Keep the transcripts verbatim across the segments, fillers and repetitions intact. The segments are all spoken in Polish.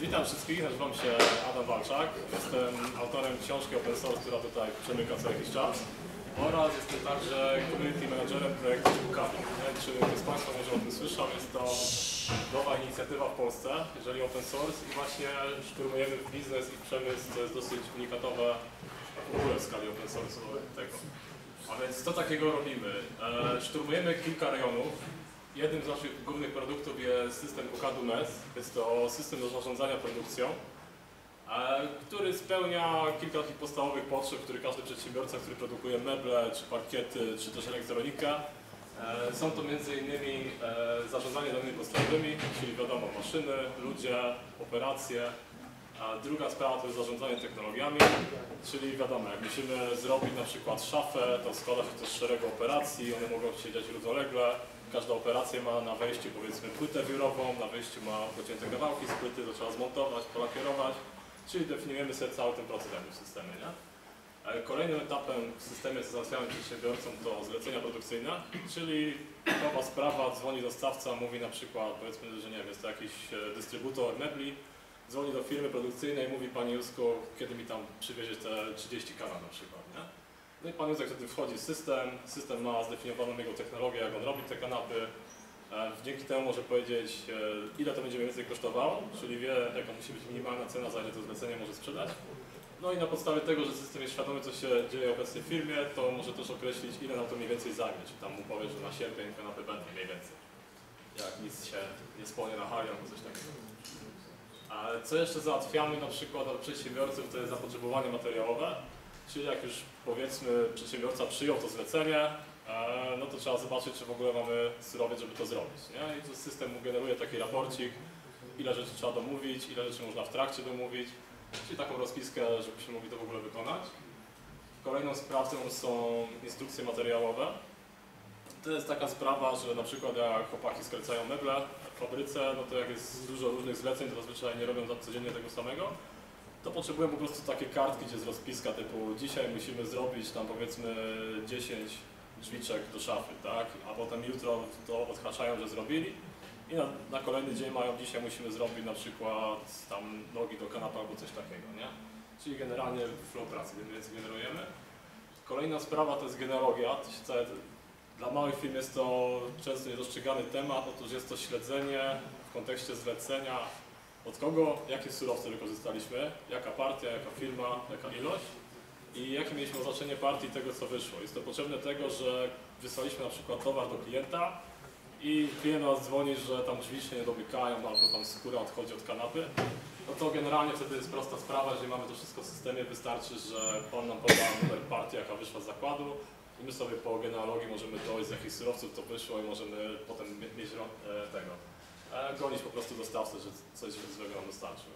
Witam wszystkich, nazywam się Adam Walczak. Jestem autorem książki Open Source, która tutaj przemyka co jakiś czas. Oraz jestem także community managerem projektu Ukami. Nie wiem, czy ktoś z Państwa może o tym słyszał. Jest to nowa inicjatywa w Polsce, jeżeli open source, i właśnie szturmujemy biznes i przemysł, co jest dosyć unikatowe w ogóle w skali open source tego. A więc co takiego robimy? E, szturmujemy kilka rejonów. Jednym z naszych głównych produktów jest system Ukadu M E S. Jest to system do zarządzania produkcją, który spełnia kilka takich podstawowych potrzeb, które każdy przedsiębiorca, który produkuje meble, czy parkiety, czy też elektronikę. Są to między innymi zarządzanie danymi podstawowymi, czyli wiadomo maszyny, ludzie, operacje. A druga sprawa to jest zarządzanie technologiami, czyli wiadomo, jak musimy zrobić na przykład szafę, to składa się to z szeregu operacji, one mogą się dziać równolegle. Każda operacja ma na wejściu powiedzmy płytę wiórową, na wyjściu ma pocięte kawałki z płyty, to trzeba zmontować, polakierować, czyli definiujemy sobie cały ten proces w systemie. Nie? Kolejnym etapem w systemie, co załatwiamy przedsiębiorcom, to zlecenia produkcyjne, czyli nowa sprawa, dzwoni dostawca, mówi na przykład, powiedzmy, że nie wiem, jest to jakiś dystrybutor mebli, dzwoni do firmy produkcyjnej i mówi: Panie Józku, kiedy mi tam przywiezie te trzydzieści kanał na przykład. Nie? No i Pan Józek wtedy wchodzi w system, system ma zdefiniowaną jego technologię, jak on robi te kanapy. Dzięki temu może powiedzieć, ile to będzie mniej więcej kosztowało, czyli wie, jaka musi być minimalna cena, za ile to zlecenie może sprzedać. No i na podstawie tego, że system jest świadomy, co się dzieje obecnie w firmie, to może też określić, ile nam to mniej więcej zajmie. Czy tam mu powie, że na sierpień kanapy będą mniej więcej. Jak nic się nie spłonie na hali albo coś takiego. A co jeszcze załatwiamy na przykład od przedsiębiorców, to jest zapotrzebowanie materiałowe. Czyli jak już powiedzmy przedsiębiorca przyjął to zlecenie, no to trzeba zobaczyć, czy w ogóle mamy surowiec, żeby to zrobić. Nie? I to system mu generuje taki raporcik, ile rzeczy trzeba domówić, ile rzeczy można w trakcie domówić, czyli taką rozpiskę, żebyśmy mogli to w ogóle wykonać. Kolejną sprawą są instrukcje materiałowe. To jest taka sprawa, że na przykład jak chłopaki skracają meble w fabryce, no to jak jest dużo różnych zleceń, to zazwyczaj nie robią codziennie tego samego, to potrzebują po prostu takie kartki, gdzie jest rozpiska typu dzisiaj musimy zrobić tam powiedzmy dziesięć drzwiczek do szafy, tak? A potem jutro to odhaczają, że zrobili i na, na kolejny dzień mają: dzisiaj musimy zrobić na przykład tam nogi do kanapy albo coś takiego, nie? Czyli generalnie flow pracy, więc generujemy. Kolejna sprawa to jest genealogia. To się całe, dla małych firm jest to często niedostrzegany temat, otóż jest to śledzenie w kontekście zlecenia, od kogo, jakie surowce wykorzystaliśmy, jaka partia, jaka firma, jaka ilość i jakie mieliśmy oznaczenie partii tego, co wyszło. Jest to potrzebne tego, że wysłaliśmy na przykład towar do klienta i klient nas dzwoni, że tam drzwi się nie domykają albo tam skóra odchodzi od kanapy. No to generalnie wtedy jest prosta sprawa, jeżeli mamy to wszystko w systemie, wystarczy, że pan nam poda numer partii, jaka wyszła z zakładu i my sobie po genealogii możemy dojść, z jakich surowców to wyszło i możemy potem mieć tego. gonić po prostu dostawcę, że coś złego nam dostarczył.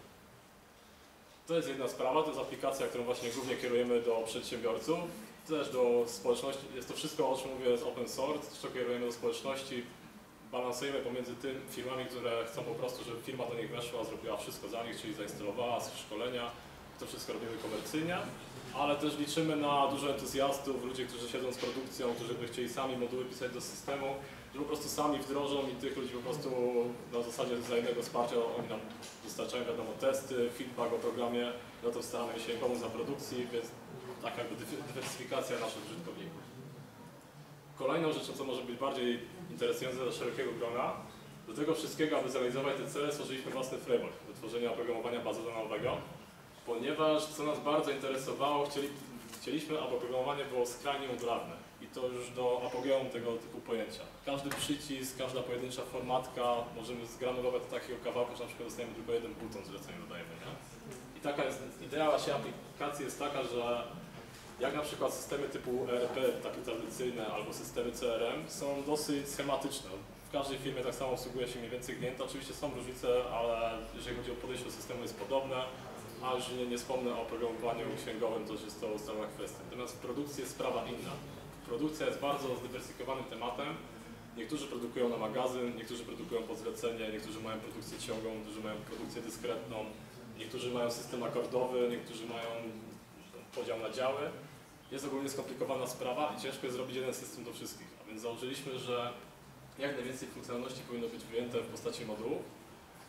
To jest jedna sprawa, to jest aplikacja, którą właśnie głównie kierujemy do przedsiębiorców, też do społeczności. Jest to wszystko, o czym mówię, jest open source, też to kierujemy do społeczności. Balansujemy pomiędzy tym firmami, które chcą po prostu, żeby firma do nich weszła, zrobiła wszystko za nich, czyli zainstalowała szkolenia. To wszystko robimy komercyjnie, ale też liczymy na dużo entuzjastów, ludzi, którzy siedzą z produkcją, którzy by chcieli sami moduły pisać do systemu, że po prostu sami wdrożą i tych ludzi po prostu na zasadzie wzajemnego wsparcia oni nam dostarczają, wiadomo, testy, feedback o programie, no to staramy się im pomóc na produkcji, więc taka jakby dywersyfikacja naszych użytkowników. Kolejną rzeczą, co może być bardziej interesujące dla szerokiego grona, do tego wszystkiego, aby zrealizować te cele, stworzyliśmy własny framework do tworzenia oprogramowania bazowego, ponieważ co nas bardzo interesowało, chcieli, chcieliśmy, aby oprogramowanie było skrajnie modularne i to już do apogeum tego typu pojęcia. Każdy przycisk, każda pojedyncza formatka możemy zgranulować do takiego kawałka, że na przykład dostajemy tylko jeden buton, zlecenie dodajemy. Nie? I taka jest idea właśnie aplikacji jest taka, że jak na przykład systemy typu E R P, takie tradycyjne, albo systemy C R M są dosyć schematyczne. W każdej firmie tak samo obsługuje się mniej więcej klienta. Oczywiście są różnice, ale jeżeli chodzi o podejście do systemu, jest podobne. A już nie, nie wspomnę o programowaniu księgowym, to już jest to ustalona kwestia. Natomiast w produkcji jest sprawa inna. Produkcja jest bardzo zdywersyfikowanym tematem. Niektórzy produkują na magazyn, niektórzy produkują pod zlecenie, niektórzy mają produkcję ciągłą, niektórzy mają produkcję dyskretną, niektórzy mają system akordowy, niektórzy mają podział na działy. Jest ogólnie skomplikowana sprawa i ciężko jest zrobić jeden system do wszystkich. A więc założyliśmy, że jak najwięcej funkcjonalności powinno być wyjęte w postaci modułów.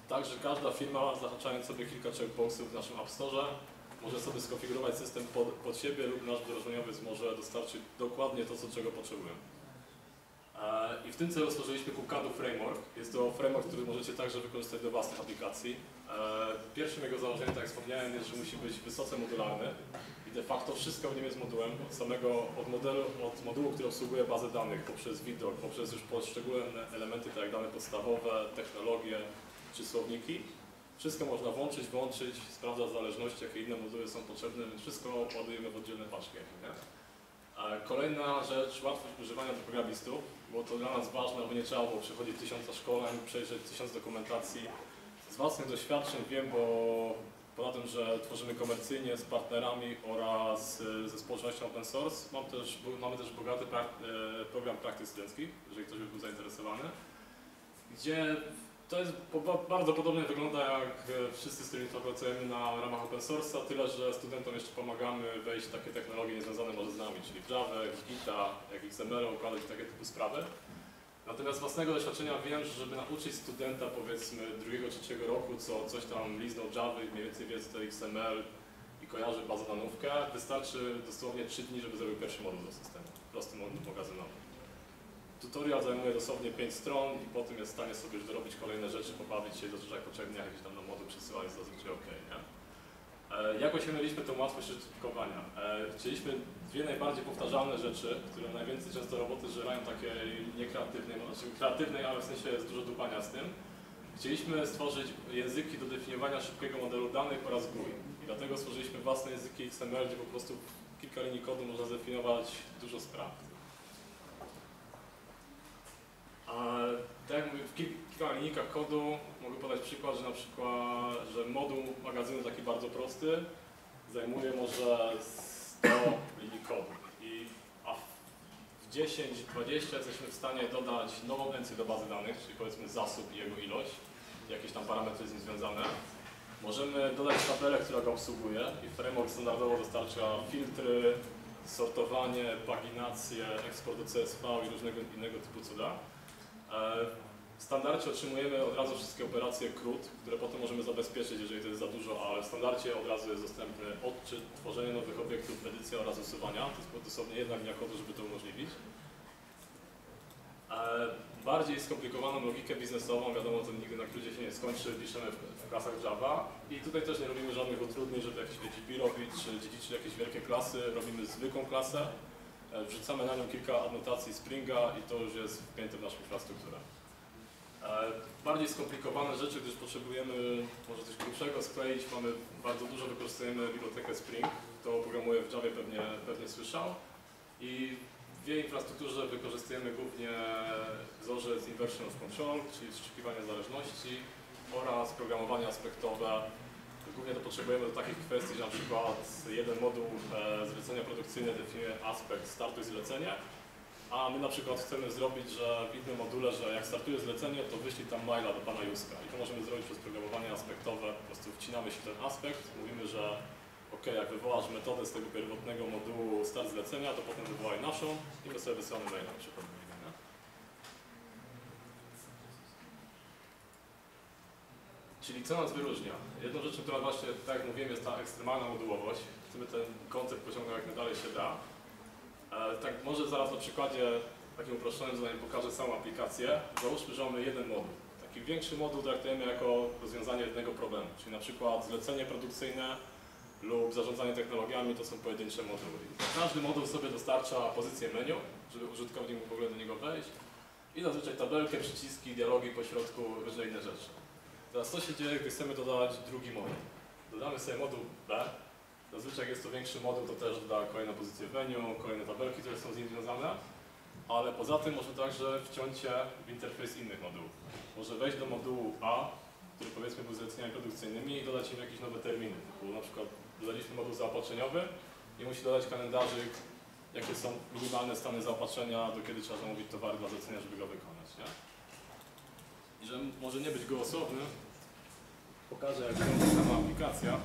Także każda firma, zahaczając sobie kilka checkboxów w naszym App Store, może sobie skonfigurować system pod, pod siebie lub nasz wdrożeniowiec może dostarczyć dokładnie to, co czego potrzebują. I w tym celu stworzyliśmy KubeCAD Framework. Jest to framework, który możecie także wykorzystać do własnych aplikacji. Pierwszym jego założeniem, tak jak wspomniałem, jest, że musi być wysoce modularny i de facto wszystko w nim jest modułem, od samego od modelu, od modułu, który obsługuje bazę danych, poprzez widok, poprzez już poszczególne elementy, tak jak dane podstawowe, technologie czy słowniki. Wszystko można włączyć, włączyć, sprawdzać zależności, jakie inne moduły są potrzebne, więc wszystko ładujemy w oddzielne paczki. Nie? Kolejna rzecz, łatwość używania dla programistów, bo to dla nas ważne, aby nie trzeba było przechodzić tysiąca szkoleń, przejrzeć tysiąc dokumentacji. Z własnych doświadczeń wiem, bo poza tym, że tworzymy komercyjnie z partnerami oraz ze społecznością open source, mam też, mamy też bogaty program praktyk studenckich, jeżeli ktoś by był zainteresowany, gdzie to jest bardzo podobnie wygląda jak wszyscy, z którymi pracujemy na ramach open source'a, tyle że studentom jeszcze pomagamy wejść w takie technologie niezwiązane może z nami, czyli w Java, jak Gita, jak X M L układać takie typu sprawy. Natomiast z własnego doświadczenia wiem, że żeby nauczyć studenta powiedzmy drugiego, trzeciego roku, co coś tam liznął Java i mniej więcej wie co to X M L i kojarzy bazodanówkę, wystarczy dosłownie trzy dni, żeby zrobił pierwszy moduł do systemu, prosty moduł magazynowy. Tutorial zajmuje dosłownie pięć stron i potem jest w stanie sobie już dorobić kolejne rzeczy, pobawić się, dotrzeć jak potrzebnie, jakieś tam na moduł przesyła, jest zazwyczaj ok, nie? E, jak osiągnęliśmy tą łatwość certyfikowania? E, chcieliśmy dwie najbardziej powtarzalne rzeczy, które najwięcej często roboty żerają takiej niekreatywnej, znaczy kreatywnej, ale w sensie jest dużo dupania z tym. Chcieliśmy stworzyć języki do definiowania szybkiego modelu danych oraz G U I. I dlatego stworzyliśmy własne języki X M L, gdzie po prostu w kilka linii kodu można zdefiniować dużo spraw. A tak jak mówię, w kilku linijkach kodu mogę podać przykład, że na przykład, że moduł magazynu taki bardzo prosty zajmuje może sto linii kodu i a w dziesięć dwadzieścia jesteśmy w stanie dodać nową encję do bazy danych, czyli powiedzmy zasób i jego ilość, jakieś tam parametry z nim związane. Możemy dodać tabelę, która go obsługuje i framework standardowo dostarcza filtry, sortowanie, paginację, eksport do C S V i różnego innego typu cuda. W standardzie otrzymujemy od razu wszystkie operacje C R U D, które potem możemy zabezpieczyć, jeżeli to jest za dużo, ale w standardzie od razu jest dostępny odczyt, tworzenie nowych obiektów, edycja oraz usuwania. To jest dosłownie jedna linia kodu, żeby to umożliwić. Bardziej skomplikowaną logikę biznesową, wiadomo, to nigdy na kludzie się nie skończy, piszemy w klasach Java i tutaj też nie robimy żadnych utrudnień, żeby jakieś H T T P robić, czy dziedziczyć jakieś wielkie klasy, robimy zwykłą klasę. Wrzucamy na nią kilka adnotacji Springa i to już jest wpięte w naszą infrastrukturę. Bardziej skomplikowane rzeczy, gdyż potrzebujemy może coś grubszego skleić, mamy bardzo dużo, wykorzystujemy bibliotekę Spring, to programuję w Javie, pewnie, pewnie słyszał. I w jej infrastrukturze wykorzystujemy głównie wzorzec Inversion of Control, czyli zszczekiwanie zależności oraz programowanie aspektowe. Głównie to potrzebujemy do takich kwestii, że na przykład jeden moduł e, zlecenia produkcyjne definiuje aspekt startu i zlecenie, a my na przykład chcemy zrobić, że w innym module, że jak startuje zlecenie, to wyślij tam maila do pana Józka i to możemy zrobić przez programowanie aspektowe, po prostu wcinamy się ten aspekt, mówimy, że ok, jak wywołasz metodę z tego pierwotnego modułu start zlecenia, to potem wywołaj naszą i my sobie wysyłamy maila na przykład. Czyli co nas wyróżnia? Jedną rzeczą, która właśnie, tak jak mówiłem, jest ta ekstremalna modułowość. Chcemy ten koncept pociągnąć jak najdalej się da. E, tak może zaraz na przykładzie takim uproszczonym zadaniem pokażę samą aplikację. Załóżmy, że mamy jeden moduł. Taki większy moduł traktujemy jako rozwiązanie jednego problemu. Czyli na przykład zlecenie produkcyjne lub zarządzanie technologiami to są pojedyncze moduły. Każdy moduł sobie dostarcza pozycję menu, żeby użytkownik mógł w ogóle do niego wejść. I zazwyczaj tabelkę, przyciski, dialogi po środku, różne inne rzeczy. Teraz co się dzieje, gdy chcemy dodać drugi moduł? Dodamy sobie moduł B. Zazwyczaj jak jest to większy moduł, to też doda kolejną pozycję w menu, kolejne tabelki, które są z nim związane. Ale poza tym może także wciąć się w interfejs innych modułów. Może wejść do modułu A, który powiedzmy był zleceniami produkcyjnymi i dodać im jakieś nowe terminy. Typu na przykład dodaliśmy moduł zaopatrzeniowy i musi dodać kalendarzyk, jakie są minimalne stany zaopatrzenia, do kiedy trzeba zamówić towary dla zlecenia, żeby go wykonać. Nie? I że może nie być gołosłowny, pokażę jak wygląda sama aplikacja.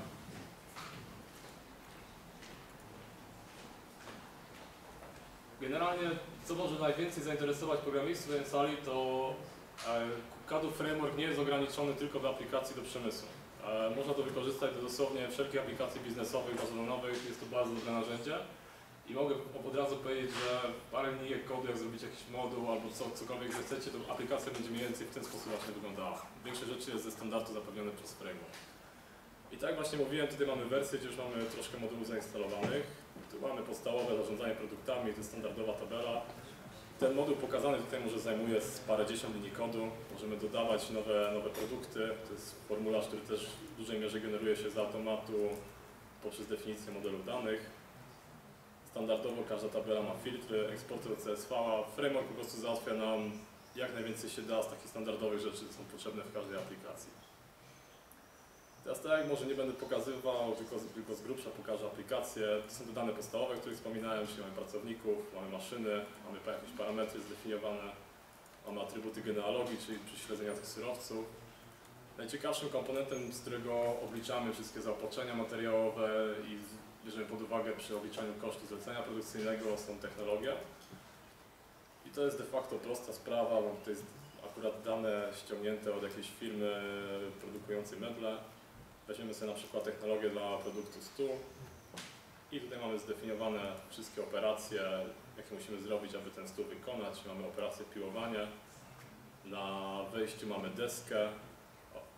Generalnie, co może najwięcej zainteresować programistów w tej sali, to C A D Framework nie jest ograniczony tylko do aplikacji do przemysłu. Można to wykorzystać do dosłownie wszelkich aplikacji biznesowych, bazodonowych, jest to bardzo dobre narzędzie. I mogę od razu powiedzieć, że parę linijek kodu, jak zrobić jakiś moduł albo co, cokolwiek zechcecie, to aplikacja będzie mniej więcej w ten sposób właśnie wyglądała. Większość rzeczy jest ze standardu zapewnione przez framework. I tak właśnie mówiłem, tutaj mamy wersję, gdzie już mamy troszkę modułów zainstalowanych. Tu mamy podstawowe zarządzanie produktami, to jest standardowa tabela. Ten moduł pokazany tutaj może zajmuje z parędziesiąt linii kodu. Możemy dodawać nowe, nowe produkty. To jest formularz, który też w dużej mierze generuje się z automatu poprzez definicję modelów danych. Standardowo każda tabela ma filtry, eksporter C S V, a framework po prostu załatwia nam jak najwięcej się da z takich standardowych rzeczy, które są potrzebne w każdej aplikacji. Teraz tak, może nie będę pokazywał, tylko, tylko z grubsza pokażę aplikację. To są te dane podstawowe, o których wspominałem, czyli mamy pracowników, mamy maszyny, mamy jakieś parametry zdefiniowane, mamy atrybuty genealogii, czyli prześledzenia tych surowców. Najciekawszym komponentem, z którego obliczamy wszystkie zaopatrzenia materiałowe i bierzemy pod uwagę przy obliczaniu kosztu zlecenia produkcyjnego, są technologie. I to jest de facto prosta sprawa, bo to jest akurat dane ściągnięte od jakiejś firmy produkującej meble. Weźmiemy sobie na przykład technologię dla produktu stu i tutaj mamy zdefiniowane wszystkie operacje, jakie musimy zrobić, aby ten stół wykonać. Mamy operację piłowania. Na wejściu mamy deskę. O, o.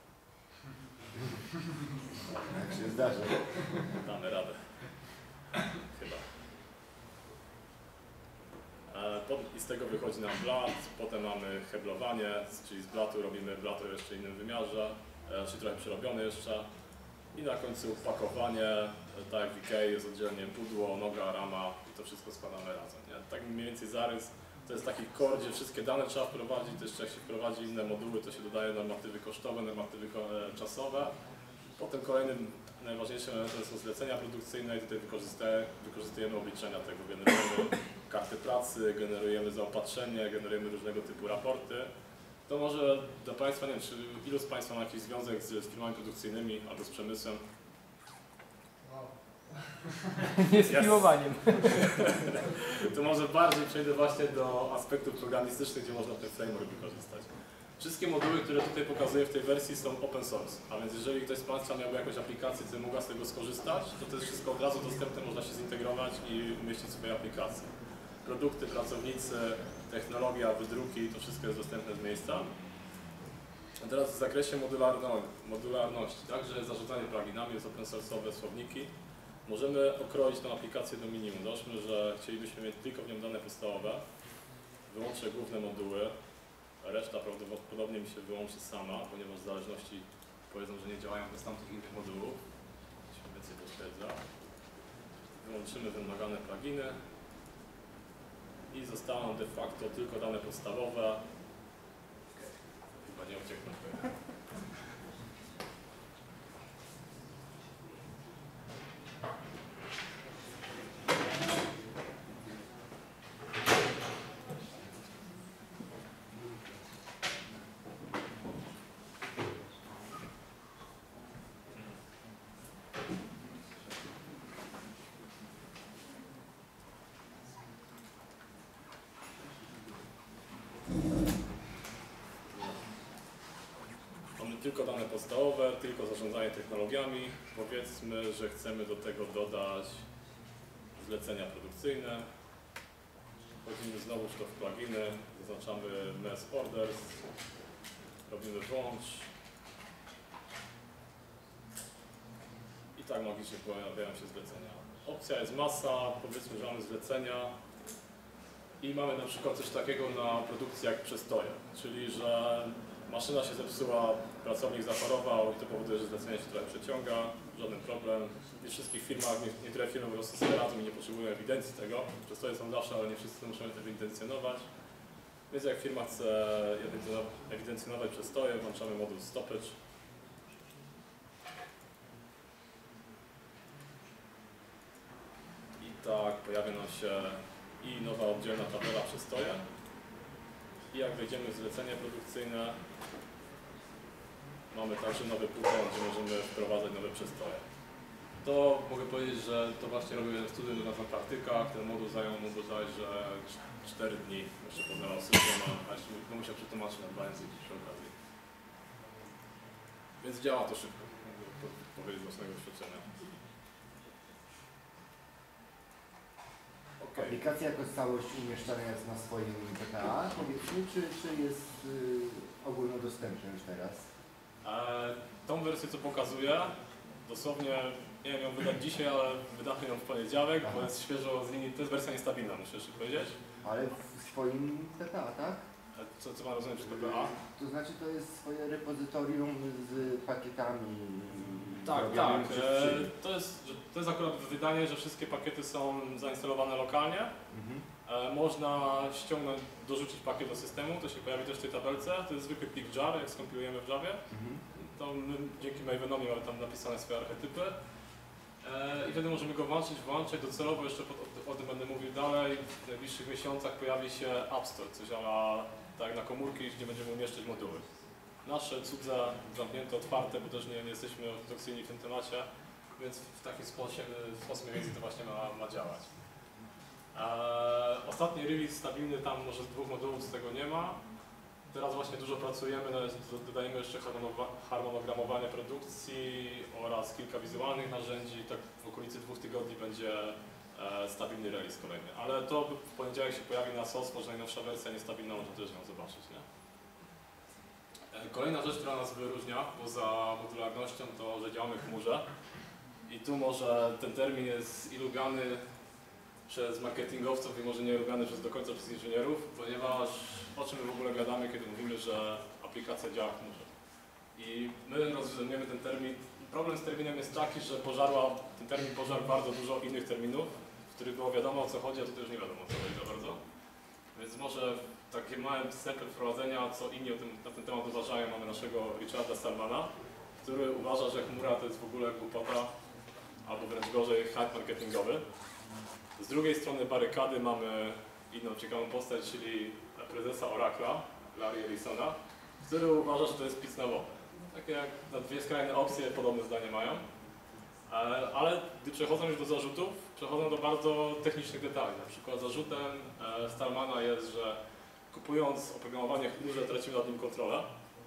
Tak się zdarza. Damy radę. Chyba. I z tego wychodzi nam blat, potem mamy heblowanie, czyli z blatu robimy blat o jeszcze innym wymiarze, czyli trochę przerobiony jeszcze. I na końcu pakowanie, tak jak w Ikei jest oddzielnie pudło, noga, rama i to wszystko składamy razem. Nie? Tak mniej więcej zarys. To jest taki core, gdzie wszystkie dane trzeba wprowadzić, to jeszcze jak się wprowadzi inne moduły, to się dodaje normatywy kosztowe, normatywy czasowe. Potem kolejnym najważniejszym elementem są zlecenia produkcyjne i tutaj wykorzystujemy obliczenia tego. Generujemy karty pracy, generujemy zaopatrzenie, generujemy różnego typu raporty. To może dla Państwa, nie wiem, czy ilu z Państwa ma jakiś związek z, z firmami produkcyjnymi albo z przemysłem? Wow. Nie z piłowaniem. To może bardziej przejdę właśnie do aspektów programistycznych, gdzie można ten framework wykorzystać. Wszystkie moduły, które tutaj pokazuję w tej wersji, są open source, a więc jeżeli ktoś z Państwa miałby jakąś aplikację, który mógł z tego skorzystać, to to jest wszystko od razu dostępne, można się zintegrować i umieścić w swojej aplikacji. Produkty, pracownicy, technologia, wydruki, to wszystko jest dostępne z miejsca. A teraz w zakresie modularno modularności, także zarządzanie pluginami, jest open source'owe słowniki. Możemy okroić tę aplikację do minimum. Załóżmy, że chcielibyśmy mieć tylko w nią dane podstawowe. Wyłączę główne moduły. Reszta prawdopodobnie mi się wyłączy sama, ponieważ w zależności powiedzą, że nie działają bez tamtych innych modułów. Się więcej potwierdza. Wyłączymy wymagane pluginy i zostaną de facto tylko dane podstawowe. Chyba nie uciekną. Tylko dane podstawowe, tylko zarządzanie technologiami. Powiedzmy, że chcemy do tego dodać zlecenia produkcyjne. Wchodzimy znowu w to w pluginy, zaznaczamy Mass Orders, robimy włącz. I tak magicznie pojawiają się zlecenia. Opcja jest masa, powiedzmy, że mamy zlecenia. I mamy na przykład coś takiego na produkcji jak przestoje, czyli że maszyna się zepsuła, pracownik zachorował i to powoduje, że zlecenie się trochę przeciąga, żaden problem. W nie wszystkich firmach, niektóre firmy po prostu sobie radzą i nie potrzebują ewidencji tego. Przestoje są zawsze, ale nie wszyscy muszą ewidencjonować. Więc jak firma chce ewidencjonować przestoje, włączamy moduł stoppage. I tak pojawia nam się i nowa oddzielna tabela przestoje. I jak wejdziemy w zlecenie produkcyjne, mamy także nowy pukon, gdzie możemy wprowadzać nowe przestoje. to mogę powiedzieć, że to właśnie robił jeden student na praktyka. Ten moduł zajął mu bodajże cztery dni. Jeszcze poznawał system, a jeszcze no, musiał przetłumaczyć na dwa języki przy okazji. Więc działa to szybko, mogę powiedzieć z własnego doświadczenia. Okay. Aplikacja jako całość umieszczana jest na swoim P K A, powiedzmy, czy, czy jest y, ogólnodostępna już teraz? E, tą wersję, co pokazuję, dosłownie, nie wiem ją wydać dzisiaj, ale wydamy ją w poniedziałek, Aha. bo jest świeżo z linii, to jest wersja niestabilna, muszę jeszcze powiedzieć. Ale w swoim P K A, tak? Co, co mam rozumieć przez P K A? To znaczy to jest swoje repozytorium z pakietami. Tak, tak. E, to, jest, to jest akurat wydanie, że wszystkie pakiety są zainstalowane lokalnie. Mhm. E, można ściągnąć, dorzucić pakiet do systemu, to się pojawi też w tej tabelce. To jest zwykły plik jar, jak skompilujemy w Javie. Mhm. To my dzięki Mavenomie mamy tam napisane swoje archetypy. E, I wtedy możemy go włączyć, włączać docelowo, jeszcze pod, o, o tym będę mówił dalej. W najbliższych miesiącach pojawi się App Store, coś ala tak na komórki, gdzie będziemy umieszczać moduły. Nasze cudze, zamknięte, otwarte, bo też nie, nie jesteśmy ortodoksyjni w tym temacie, więc w taki sposób, sposób mniej więcej to właśnie ma, ma działać. Eee, ostatni release stabilny, tam może z dwóch modułów z tego nie ma. Teraz właśnie dużo pracujemy, dodajemy jeszcze harmonogramowanie produkcji oraz kilka wizualnych narzędzi. Tak w okolicy dwóch tygodni będzie e, stabilny release kolejny. Ale to w poniedziałek się pojawi na S O S, może najnowsza wersja niestabilna, można też ją zobaczyć. Nie? Kolejna rzecz, która nas wyróżnia poza modularnością, to, że działamy w chmurze. I tu może ten termin jest i lubiany przez marketingowców i może nie lubiany przez do końca przez inżynierów, ponieważ o czym my w ogóle gadamy, kiedy mówimy, że aplikacja działa w chmurze. I my rozwiązujemy ten termin. Problem z terminem jest taki, że pożarła, ten termin pożarł bardzo dużo innych terminów, w których było wiadomo o co chodzi, a tutaj już nie wiadomo o co chodzi za bardzo. Więc może takie małe wstępy wprowadzenia, co inni o tym, na ten temat uważają. Mamy naszego Richarda Stallmana, który uważa, że chmura to jest w ogóle głupota, albo wręcz gorzej, hype marketingowy. Z drugiej strony barykady mamy inną ciekawą postać, czyli prezesa Oracle'a, Larry Ellisona, który uważa, że to jest pic na wodę. Takie jak na dwie skrajne opcje podobne zdanie mają. Ale, ale gdy przechodzą już do zarzutów, przechodzą do bardzo technicznych detali. Na przykład zarzutem e, Stallmana jest, że kupując oprogramowanie w chmurze tracimy nad nim kontrolę.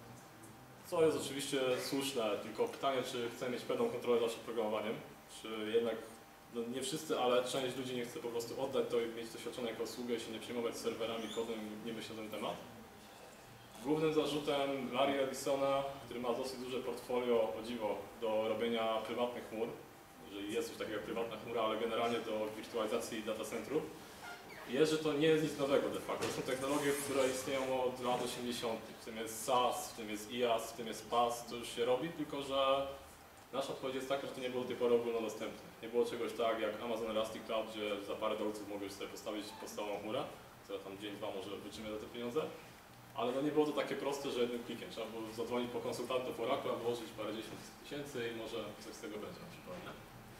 Co jest oczywiście słuszne, tylko pytanie, czy chcemy mieć pełną kontrolę nad oprogramowaniem, czy jednak, no nie wszyscy, ale część ludzi nie chce po prostu oddać to i mieć doświadczone jako usługę i się nie przejmować serwerami, kodem i nie myśleć na ten temat. Głównym zarzutem Larry Ellisona, który ma dosyć duże portfolio, o dziwo, do robienia prywatnych chmur, że jest coś takiego jak prywatna chmura, ale generalnie do wirtualizacji data centrów, jest, że to nie jest nic nowego de facto. To są technologie, które istnieją od lat osiemdziesiątych. W tym jest S A S, w tym jest I A S, w tym jest P A S, to już się robi, tylko że nasza odpowiedź jest taka, że to nie było do tej pory ogólnodostępne. Nie było czegoś tak jak Amazon Elastic Cloud, gdzie za parę dolców mogłeś sobie postawić podstawową chmurę, która tam dzień, dwa może wytrzyma za te pieniądze. Ale no nie było to takie proste, że jednym klikiem trzeba było zadzwonić po konsultantów Oracle'a, włożyć parędziesiąt tysięcy i może coś z tego będzie na przykład. Nie?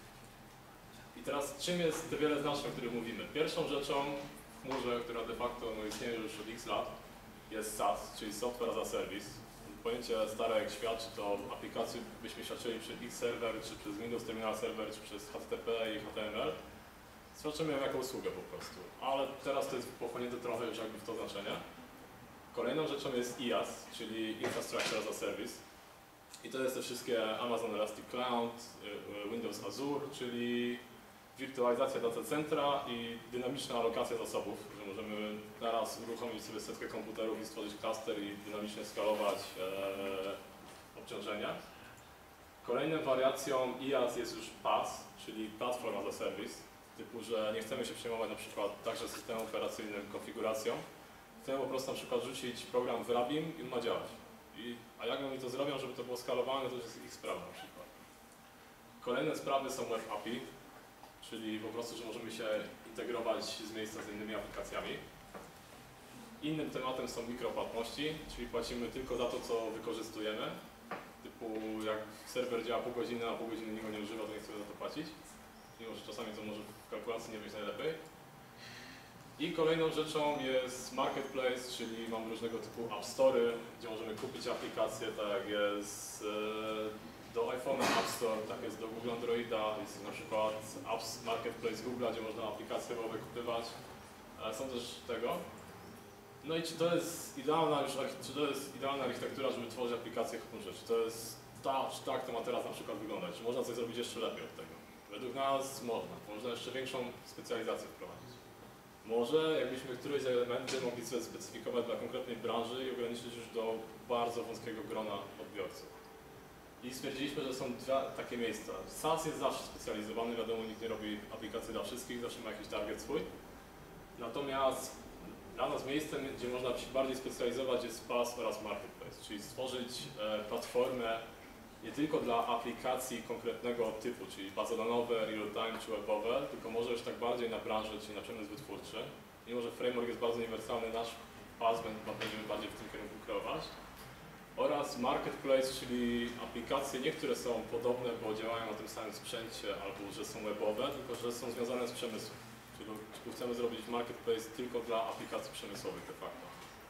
I teraz czym jest te wiele znaczeń, o których mówimy? Pierwszą rzeczą w chmurze, która de facto no, istnieje już od X lat, jest S A S, czyli Software as a Service. Pojęcie stare jak świat, czy to aplikacje byśmy świadczyli przez X-Server, czy przez Windows Terminal Server, czy przez H T T P i H T M L. Świadczymy ją jako usługę po prostu, ale teraz to jest pochłonięte trochę już jakby w to znaczenie. Kolejną rzeczą jest I A S, czyli Infrastructure as a Service. I to jest te wszystkie Amazon Elastic Cloud, Windows Azure, czyli wirtualizacja data centra i dynamiczna alokacja zasobów, że możemy naraz uruchomić sobie setkę komputerów i stworzyć klaster i dynamicznie skalować e, obciążenia. Kolejną wariacją I A S jest już P A S, czyli Platform as a Service, typu, że nie chcemy się przejmować na przykład także systemem operacyjnym, konfiguracją. Chcemy po prostu na przykład rzucić program w Rabim i on ma działać. I, a jak oni to zrobią, żeby to było skalowane, to jest ich sprawa na przykład. Kolejne sprawy są Web A P I, czyli po prostu, że możemy się integrować z miejsca z innymi aplikacjami. Innym tematem są mikropłatności, czyli płacimy tylko za to, co wykorzystujemy. Typu jak serwer działa pół godziny, a pół godziny nikt go nie używa, to nie chcemy za to płacić. Mimo że czasami to może w kalkulacji nie być najlepiej. I kolejną rzeczą jest Marketplace, czyli mamy różnego typu App Story, gdzie możemy kupić aplikacje, tak jak jest do iPhone'a App Store, tak jest do Google Androida, jest na przykład Apps Marketplace Google, gdzie można aplikacje webowe kupywać. Są też tego. No i czy to jest idealna już, czy to jest idealna architektura, żeby tworzyć aplikacje chmurze? Czy to jest ta, czy tak to ma teraz na przykład wyglądać? Czy można coś zrobić jeszcze lepiej od tego? Według nas można. Można jeszcze większą specjalizację wprowadzić. Może jakbyśmy któreś z elementy mogli sobie specyfikować dla konkretnej branży i ograniczyć już do bardzo wąskiego grona odbiorców. I stwierdziliśmy, że są dwa takie miejsca. SaaS jest zawsze specjalizowany, wiadomo, nikt nie robi aplikacji dla wszystkich, zawsze ma jakiś target swój. Natomiast dla nas miejscem, gdzie można się bardziej specjalizować, jest PaaS oraz Marketplace, czyli stworzyć e, platformę nie tylko dla aplikacji konkretnego typu, czyli bazodanowe, real-time czy webowe, tylko może już tak bardziej na branżę, czyli na przemysł wytwórczy. Mimo że framework jest bardzo uniwersalny, nasz PaaS będziemy bardziej w tym kierunku kreować. Oraz Marketplace, czyli aplikacje, niektóre są podobne, bo działają na tym samym sprzęcie, albo że są webowe, tylko że są związane z przemysłem. Czyli chcemy zrobić Marketplace tylko dla aplikacji przemysłowych de facto.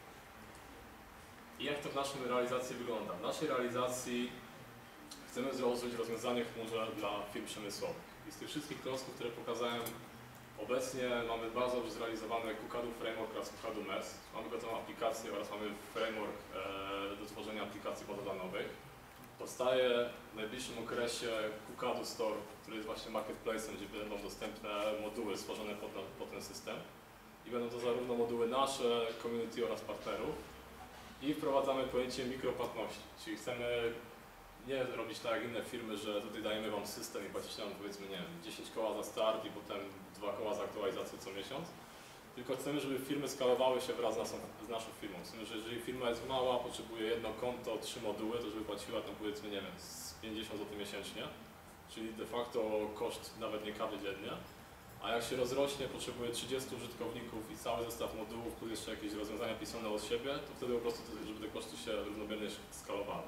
I jak to w naszej realizacji wygląda? W naszej realizacji chcemy zrobić rozwiązanie w chmurze dla firm przemysłowych. I z tych wszystkich klocków, które pokazałem, obecnie mamy bardzo dobrze zrealizowany KuCADu Framework oraz KuCADu M E S. Mamy gotową aplikację oraz mamy framework e, do tworzenia aplikacji bazodanowych. Powstaje w najbliższym okresie KuCADu Store, który jest właśnie marketplace'em, gdzie będą dostępne moduły stworzone pod, pod ten system. I będą to zarówno moduły nasze, community oraz partnerów. I wprowadzamy pojęcie mikropłatności, czyli chcemy nie robić tak jak inne firmy, że tutaj dajemy wam system i płacicie nam powiedzmy, nie wiem, dziesięć koła za start i potem dwa koła za aktualizację co miesiąc. Tylko chcemy, żeby firmy skalowały się wraz z naszą, z naszą firmą. Chcemy, że jeżeli firma jest mała, potrzebuje jedno konto, trzy moduły, to żeby płaciła tam powiedzmy, nie wiem, z pięćdziesiąt złotych miesięcznie. Czyli de facto koszt nawet nie kawy dziennie. A jak się rozrośnie, potrzebuje trzydziestu użytkowników i cały zestaw modułów, plus jeszcze jakieś rozwiązania pisane od siebie, to wtedy po prostu, żeby te koszty się równomiernie skalowały.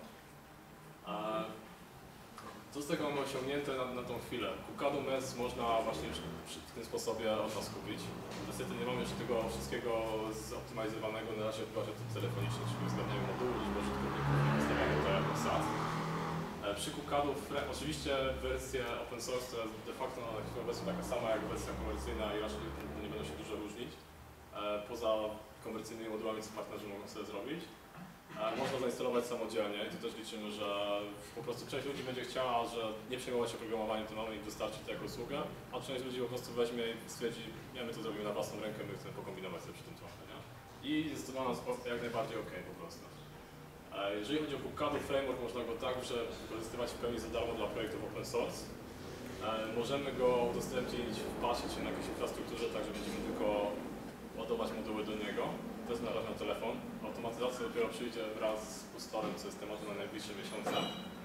Co z tego mamy osiągnięte na, na tą chwilę? KuCADu M E S można właśnie już w tym sposobie od nas kupić. Niestety nie mamy jeszcze tego wszystkiego zoptymalizowanego, na razie odbywa się to telefonicznie, czyli uzgadniamy moduły, liczbę użytkowników i wystawiamy to jako SaaS. Przy KuCADu oczywiście wersja open source to jest de facto na chwilę obecną taka sama jak wersja komercyjna i raczej nie będą się dużo różnić. Poza komercyjnymi modułami, co partnerzy mogą sobie zrobić. Można zainstalować samodzielnie i tu też liczymy, że po prostu część ludzi będzie chciała, że nie przejmować się programowaniem, to mamy i dostarczyć to jako usługę, a część ludzi po prostu weźmie i stwierdzi, nie, my to zrobimy na własną rękę, my chcemy pokombinować sobie przy tym trochę, nie? I jest to dla nas jak najbardziej ok po prostu. Jeżeli chodzi o KuCADu Framework, można go także wykorzystywać w pełni za darmo dla projektów open source. Możemy go udostępnić w pasie czy na jakiejś infrastrukturze, tak że będziemy tylko ładować moduły do niego. To jest na razie na telefon. Automatyzacja dopiero przyjdzie wraz z ustalem, co jest tematem na najbliższe miesiące.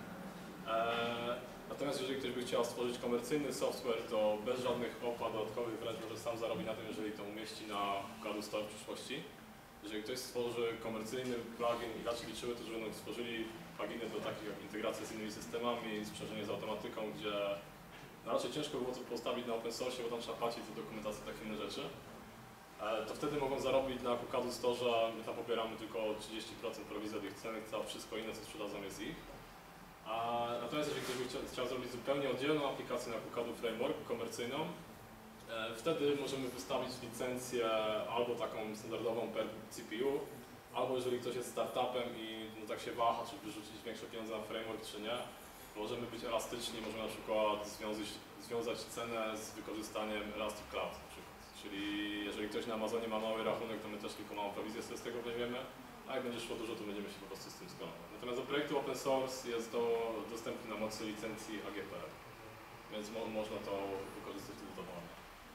Eee, natomiast jeżeli ktoś by chciał stworzyć komercyjny software, to bez żadnych opłat dodatkowych wręcz może sam zarobi na tym, jeżeli to umieści na KuCADu Store w przyszłości. Jeżeli ktoś stworzy komercyjny plugin i raczej liczyły, to że będą stworzyli pluginy do takich jak integracja z innymi systemami, sprzężenie z automatyką, gdzie no raczej ciężko było to postawić na open source, bo tam trzeba płacić za dokumentację, takie inne rzeczy. To wtedy mogą zarobić na KuCADu Store, my tam pobieramy tylko trzydzieści procent prowizji od ich ceny, całe wszystko inne, co sprzedadzą jest ich. A natomiast jeżeli ktoś by chciał, chciał zrobić zupełnie oddzielną aplikację na KuCADu Framework komercyjną, e, wtedy możemy wystawić licencję albo taką standardową per C P U, albo jeżeli ktoś jest startupem i no, tak się waha, czy wyrzucić większe pieniądze na framework, czy nie, możemy być elastyczni, możemy na przykład związać, związać cenę z wykorzystaniem Elastic Cloud. Czyli jeżeli ktoś na Amazonie ma mały rachunek, to my też tylko małą prowizję sobie z tego weźmiemy, a jak będzie szło dużo, to będziemy się po prostu z tym skalować. Natomiast do projektu open source jest to dostępne na mocy licencji A G P R, więc mo można to wykorzystać wtedy dowolnie.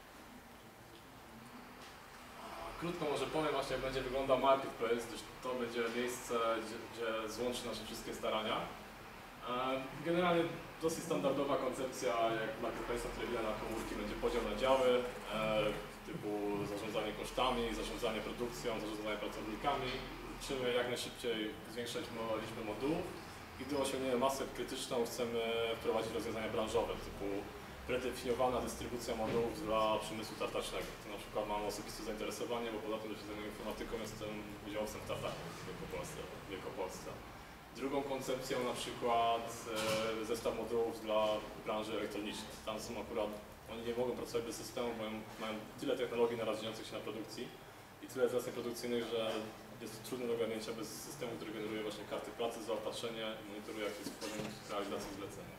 Krótko może powiem właśnie, jak będzie wyglądał Marketplace, gdyż to będzie miejsce, gdzie, gdzie złączy nasze wszystkie starania. Generalnie dosyć standardowa koncepcja jak Marketplace'a, który wiele na komórki, będzie podział na działy, e, typu zarządzanie kosztami, zarządzanie produkcją, zarządzanie pracownikami. Chcemy jak najszybciej zwiększać liczbę modułów i gdy osiągniemy masę krytyczną, chcemy wprowadzić rozwiązania branżowe, typu predefiniowana dystrybucja modułów dla przemysłu tartacznego. Tu na przykład mam osobiste zainteresowanie, bo poza tym, że się zajmuję informatyką, jestem udziałowcem w tartaku w Wielkopolsce. W Wielkopolsce. Drugą koncepcją na przykład e, zestaw modułów dla branży elektronicznej. Tam są akurat, oni nie mogą pracować bez systemu, bo mają tyle technologii naraz dziejących się na produkcji i tyle zleceń produkcyjnych, że jest to trudne do ogarnięcia bez systemu, który generuje właśnie karty pracy, zaopatrzenie i monitoruje, jak jest poziom realizacji zlecenia.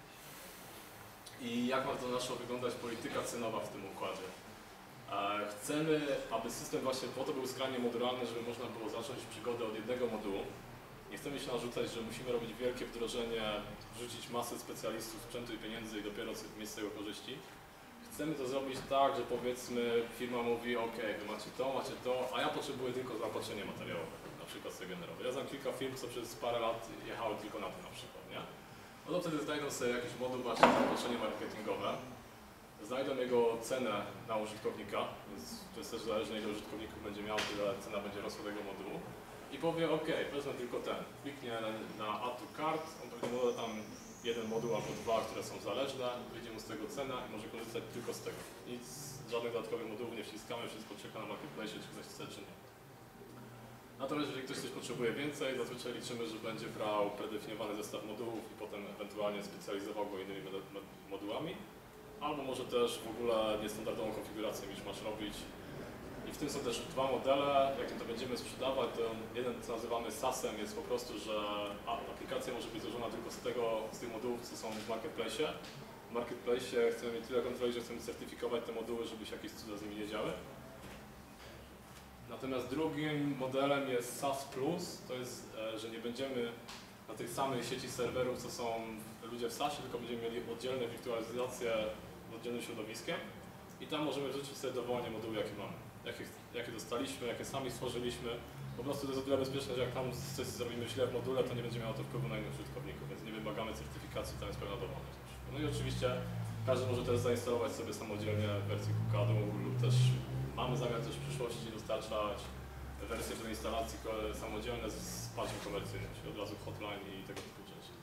I jak ma to nasza wyglądać polityka cenowa w tym układzie? Chcemy, aby system właśnie po to był skrajnie modularny, żeby można było zacząć przygodę od jednego modułu. Nie chcemy się narzucać, że musimy robić wielkie wdrożenie, wrzucić masę specjalistów, sprzętu i pieniędzy i dopiero mieć z tego korzyści. Chcemy to zrobić tak, że powiedzmy firma mówi, ok, wy macie to, macie to, a ja potrzebuję tylko zaopatrzenie materiałowe, na przykład sobie generowe. Ja znam kilka firm, co przez parę lat jechały tylko na to na przykład, nie? No to wtedy znajdą sobie jakiś moduł właśnie zaopatrzenie marketingowe, znajdą jego cenę na użytkownika, więc to jest też zależne, ile użytkowników będzie miał, tyle cena będzie rosła tego modułu. I powie, ok, wezmę tylko ten, kliknie na, na add to cart, on pewnie może tam jeden moduł albo dwa, które są zależne, wyjdzie mu z tego cena i może korzystać tylko z tego. Nic, żadnych dodatkowych modułów nie wciskamy, wszystko czeka na marketplace, czy ktoś chce, czy nie. Natomiast jeżeli ktoś coś potrzebuje więcej, zazwyczaj liczymy, że będzie brał predefiniowany zestaw modułów i potem ewentualnie specjalizował go innymi modułami. Albo może też w ogóle niestandardową konfigurację niż masz robić. I w tym są też dwa modele, jakim to będziemy sprzedawać, to jeden, co nazywamy SaaS-em, jest po prostu, że aplikacja może być złożona tylko z, tego, z tych modułów, co są w marketplace. W marketplace chcemy mieć tyle kontroli, że chcemy certyfikować te moduły, żeby się jakieś cuda z nimi nie działy. Natomiast drugim modelem jest SaaS Plus, to jest, że nie będziemy na tej samej sieci serwerów, co są ludzie w SaaSie, tylko będziemy mieli oddzielne wirtualizacje z oddzielnym środowiskiem i tam możemy wrzucić sobie dowolnie moduły, jakie mamy. Jakie, jakie dostaliśmy, jakie sami stworzyliśmy. Po prostu to jest o tyle bezpieczne, że jak tam coś zrobimy źle w module, to nie będzie miało to wpływu na innych użytkowników, więc nie wymagamy certyfikacji, tam jest pewna dowolność. No i oczywiście każdy może też zainstalować sobie samodzielnie wersję KuCAD-u lub też mamy zamiar też w przyszłości dostarczać wersje do instalacji samodzielne z patchem komercyjnym, czyli od razu hotline i tego typu rzeczy.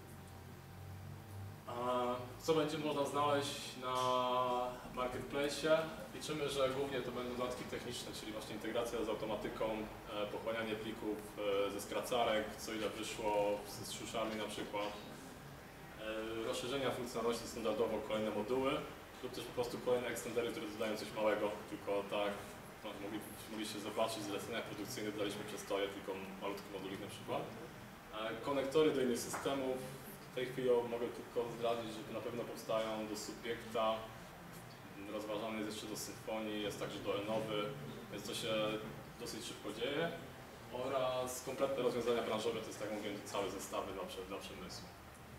A co będzie można znaleźć na marketplace? Liczymy, że głównie to będą dodatki techniczne, czyli właśnie integracja z automatyką, pochłanianie plików ze skracarek, co ile wyszło z szuszami na przykład, rozszerzenia funkcjonalności standardowo, kolejne moduły lub też po prostu kolejne ekstendery, które dodają coś małego, tylko tak no, mogli, mogliście zobaczyć w zleceniach produkcyjnych daliśmy przestoje, tylko malutki modulik na przykład. Konektory do innych systemów. W tej chwili mogę tylko zdradzić, że na pewno powstają do Subbiekta, rozważany jest jeszcze do Symfonii, jest także do Enowy, więc to się dosyć szybko dzieje. Oraz kompletne rozwiązania branżowe, to jest tak mówię całe zestawy dla, dla przemysłu.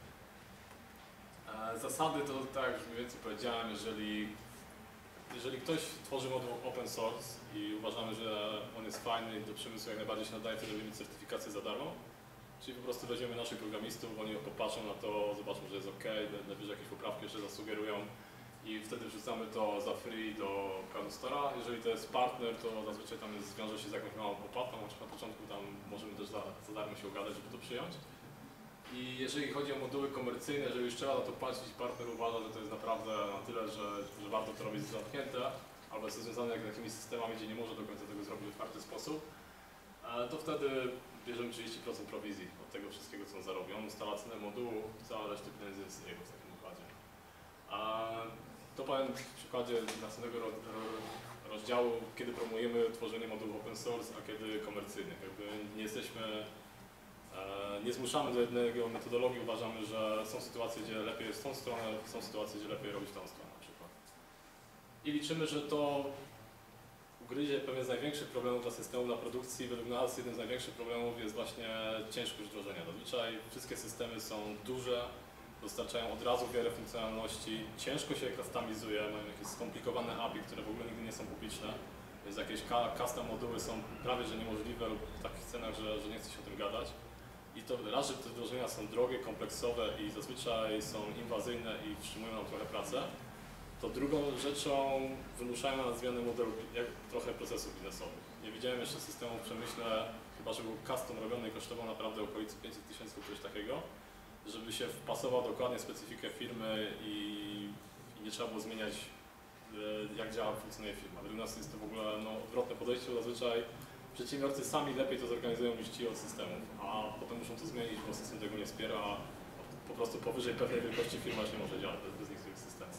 Zasady to tak jak już mniej więcej powiedziałem, jeżeli, jeżeli ktoś tworzy moduł open source i uważamy, że on jest fajny i do przemysłu jak najbardziej się nadaje, to robimy certyfikację za darmo. Czyli po prostu weźmiemy naszych programistów, oni popatrzą na to, zobaczą, że jest ok, najwyżej jakieś poprawki jeszcze zasugerują i wtedy wrzucamy to za free do CAD Store'a. Jeżeli to jest partner, to zazwyczaj tam jest, wiąże się z jakąś małą opłatą, chociaż na początku tam możemy też za, za darmo się ugadać, żeby to przyjąć. I jeżeli chodzi o moduły komercyjne, jeżeli już trzeba na to płacić i partner uważa, że to jest naprawdę na tyle, że, że warto to robić zamknięte, albo jest to związane jak z jakimiś systemami, gdzie nie może do końca tego zrobić w otwarty sposób, to wtedy bierzemy trzydzieści procent prowizji od tego wszystkiego, co on zarobi. On ustala cenę modułu, cała reszta pieniędzy jest jego w takim układzie. A to powiem w przykładzie następnego rozdziału, kiedy promujemy tworzenie modułów open source, a kiedy komercyjnych. Jakby nie jesteśmy, nie zmuszamy do jednego metodologii, uważamy, że są sytuacje, gdzie lepiej jest w tą stronę, są sytuacje, gdzie lepiej robić w tą stronę na przykład. I liczymy, że to ugryzie pewien z największych problemów dla systemu, dla produkcji. Według nas jeden z największych problemów jest właśnie ciężkość wdrożenia. Zazwyczaj wszystkie systemy są duże, dostarczają od razu wiele funkcjonalności, ciężko się customizuje, mają jakieś skomplikowane A P I, które w ogóle nigdy nie są publiczne, więc jakieś custom moduły są prawie że niemożliwe lub w takich cenach, że, że nie chce się o tym gadać. I to raz, że te wdrożenia są drogie, kompleksowe i zazwyczaj są inwazyjne i wstrzymują nam trochę pracę. To drugą rzeczą wymuszają na nas zmianę modelu, jak trochę procesów biznesowych. Nie widziałem jeszcze systemu w przemyśle, chyba że był custom robiony i kosztował naprawdę okolicy pięćset tysięcy lub coś takiego, żeby się wpasował dokładnie w specyfikę firmy i, i nie trzeba było zmieniać, jak działa, funkcjonuje firma. Według nas jest to w ogóle no, odwrotne podejście, zazwyczaj przedsiębiorcy sami lepiej to zorganizują niż ci od systemów, a potem muszą to zmienić, bo system tego nie wspiera, a po prostu powyżej pewnej wielkości firma już nie może działać bez, bez niektórych systemów.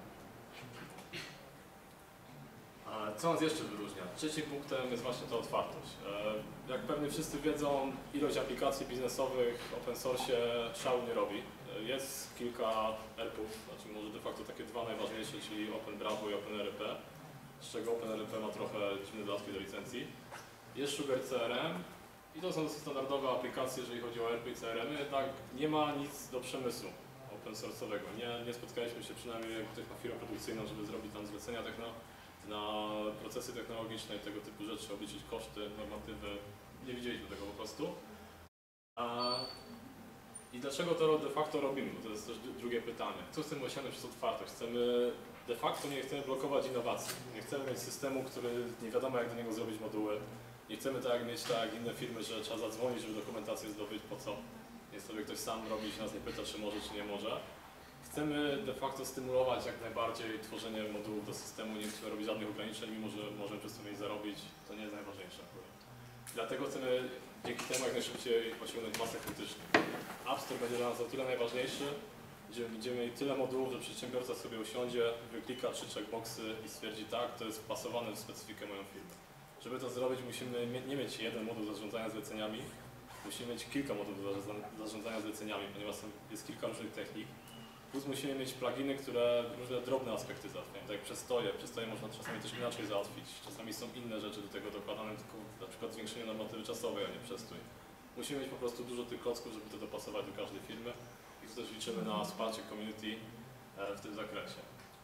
Co nas jeszcze wyróżnia? Trzecim punktem jest właśnie ta otwartość. Jak pewnie wszyscy wiedzą, ilość aplikacji biznesowych w open source szału nie robi. Jest kilka E R P-ów, znaczy może de facto takie dwa najważniejsze, czyli OpenBravo i OpenRP, z czego OpenRP ma trochę dziwne dodatki do licencji. Jest Sugar C R M i to są dosyć standardowe aplikacje, jeżeli chodzi o E R P i C R M-y, jednak nie ma nic do przemysłu open source'owego. Nie, nie spotkaliśmy się przynajmniej, jak ktoś ma firmę produkcyjną, żeby zrobić tam zlecenia techno, na procesy technologiczne i tego typu rzeczy, obliczyć koszty, normatywy. Nie widzieliśmy tego po prostu. A I dlaczego to de facto robimy? To jest też drugie pytanie. Co chcemy osiągnąć przez otwartość? Chcemy de facto nie chcemy blokować innowacji. Nie chcemy mieć systemu, który nie wiadomo jak do niego zrobić moduły. Nie chcemy tak jak mieć tak jak inne firmy, że trzeba zadzwonić, żeby dokumentację zdobyć, po co. Nie sobie ktoś sam robi i się nas nie pyta, czy może, czy nie może. Chcemy de facto stymulować jak najbardziej tworzenie modułów do systemu, nie chcemy robić żadnych ograniczeń, mimo że możemy przez to mieć zarobić, to nie jest najważniejsze. Dlatego chcemy dzięki temu jak najszybciej osiągnąć masę krytyczną. App Store będzie dla nas o tyle najważniejszy, że będziemy mieli tyle modułów, że przedsiębiorca sobie usiądzie, wyklika trzy checkboxy i stwierdzi tak, to jest wpasowane w specyfikę moją firmę. Żeby to zrobić, musimy nie mieć jeden moduł do zarządzania zleceniami, musimy mieć kilka modułów do zarządzania zleceniami, ponieważ jest kilka różnych technik. Plus musimy mieć pluginy, które różne drobne aspekty załatwiają, tak jak przestoje. Przestoje można czasami też inaczej załatwić. Czasami są inne rzeczy do tego dokładane, tylko na przykład zwiększenie normatywy czasowej, a nie przestój. Musimy mieć po prostu dużo tych klocków, żeby to dopasować do każdej firmy i tu też liczymy na wsparcie community w tym zakresie.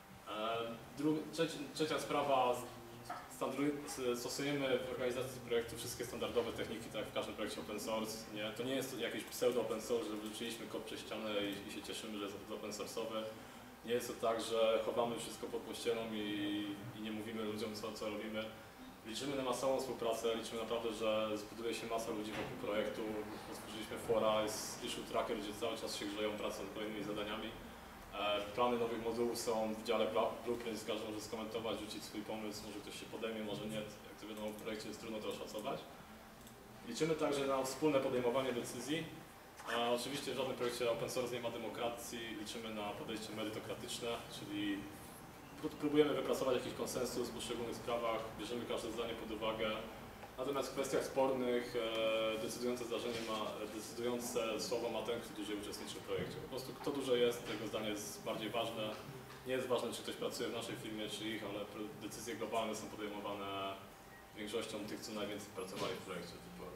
Trzecia sprawa, stosujemy w organizacji projektu wszystkie standardowe techniki, tak jak w każdym projekcie open source. Nie, to nie jest jakiś pseudo open source, że wrzuciliśmy kod przez ścianę i, i się cieszymy, że jest open source'owy. Nie jest to tak, że chowamy wszystko pod pościelą i, i nie mówimy ludziom co, co robimy. Liczymy na masową współpracę, liczymy naprawdę, że zbuduje się masa ludzi wokół projektu. Otworzyliśmy fora, jest issue tracker, gdzie cały czas się grzeją pracą nad kolejnymi zadaniami. Plany nowych modułów są w dziale Blueprint, każdy może skomentować, rzucić swój pomysł, może ktoś się podejmie, może nie. Jak to wiadomo, w projekcie jest trudno to oszacować. Liczymy także na wspólne podejmowanie decyzji. A oczywiście w żadnym projekcie open source nie ma demokracji, liczymy na podejście merytokratyczne, czyli próbujemy wypracować jakiś konsensus w poszczególnych sprawach, bierzemy każde zdanie pod uwagę. Natomiast w kwestiach spornych e, decydujące zdarzenie ma, decydujące słowo ma ten, kto dłużej uczestniczy w projekcie. Po prostu kto dłużej jest, tego zdanie jest bardziej ważne. Nie jest ważne, czy ktoś pracuje w naszej firmie, czy ich, ale decyzje globalne są podejmowane większością tych, co najwięcej pracowali w projekcie.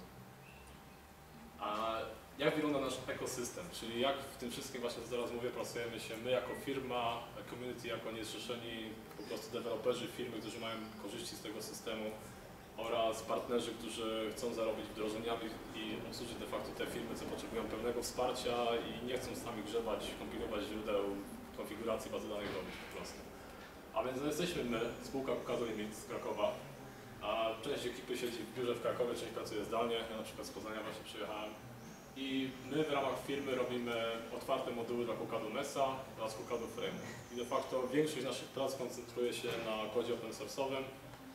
A jak wygląda nasz ekosystem, czyli jak w tym wszystkim właśnie, co zaraz mówię, pracujemy się my jako firma, community jako niezrzeszeni po prostu deweloperzy, firmy, którzy mają korzyści z tego systemu, oraz partnerzy, którzy chcą zarobić wdrożeniami i obsłużyć de facto te firmy, co potrzebują pełnego wsparcia i nie chcą sami grzebać, kompilować źródeł, konfiguracji bazy danych robić po prostu. A więc jesteśmy my, spółka Kokado Limit z Krakowa, a część ekipy siedzi w biurze w Krakowie, część pracuje zdalnie, ja na przykład z Poznania właśnie przyjechałem. I my w ramach firmy robimy otwarte moduły dla Kokado Mesa oraz Kokado Framework. I de facto większość naszych prac koncentruje się na kodzie open source'owym.